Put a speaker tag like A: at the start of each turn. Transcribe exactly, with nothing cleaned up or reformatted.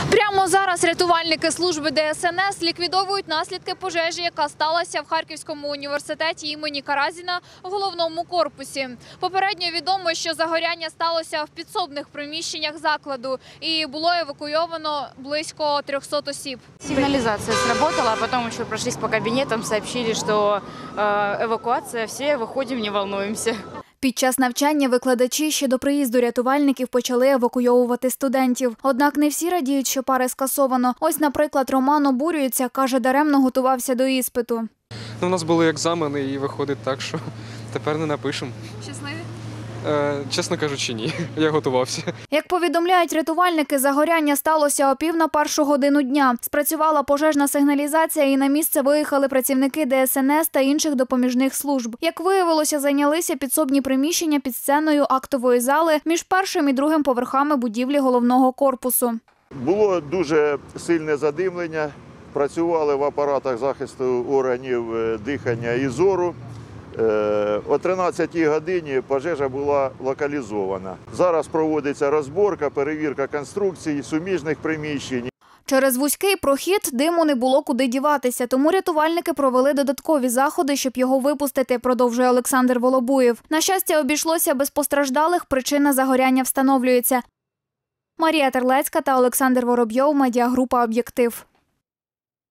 A: Прямо зараз рятувальники служби Де Ес Ен Ес ліквідовують наслідки пожежі, яка сталася в Харківському університеті імені Каразіна в головному корпусі. Попередньо відомо, що загоряння сталося в підсобних приміщеннях закладу і було евакуйовано близько трьохсот осіб.
B: Сигнализация сработала, а потом еще прошлись по кабинетам, сообщили, что э, эвакуация, все выходим, не волнуемся.
A: Під час навчання викладачі ще до приїзду рятувальників почали евакуйовувати студентів. Однак не всі радіють, що пари скасовано. Ось, наприклад, Роман обурюється, каже, даремно готувався до іспиту.
C: Ну, у нас були екзамени і виходить так, що тепер не напишемо.
A: Щасливі?
C: Е, чесно кажучи, ні. Я готувався.
A: Як повідомляють рятувальники, загоряння сталося о пів на першу годину дня. Спрацювала пожежна сигналізація і на місце виїхали працівники Де Ес Ен Ес та інших допоміжних служб. Як виявилося, зайнялися підсобні приміщення під сценою актової зали між першим і другим поверхами будівлі головного корпусу.
D: Було дуже сильне задимлення, працювали в апаратах захисту органів дихання і зору. О тринадцятій годині пожежа була локалізована. Зараз проводиться розборка, перевірка конструкцій, суміжних приміщень.
A: Через вузький прохід диму не було куди діватися, тому рятувальники провели додаткові заходи, щоб його випустити, продовжує Олександр Волобуєв. На щастя, обійшлося без постраждалих, причина загоряння встановлюється. Марія Терлецька та Олександр Воробйов, медіагрупа «Об'єктив».